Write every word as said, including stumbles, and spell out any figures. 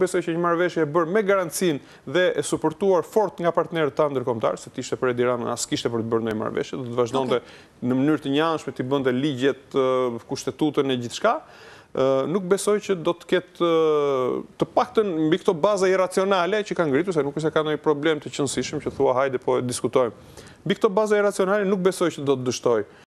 besoj që një marrëveshje e bërë me garancinë dhe e suportuar fort nga partnerët tanë ndërkombëtar, se t'ishte për Edi Ramën as kishte për të bërë ndonjë marrëveshje, do të vazhdonte në mënyrë të njëanshme të bënte ligjet, kushtetutën e gjithçka. Nuk besoj që do të ketë të paktën mbi këto baza iracionale që kanë ngritur, se nuk është se ka ndonjë problem të qëndësishëm që thua hajde po e diskutojmë. Mbi këto baza iracionale nuk besoj që do të dështoj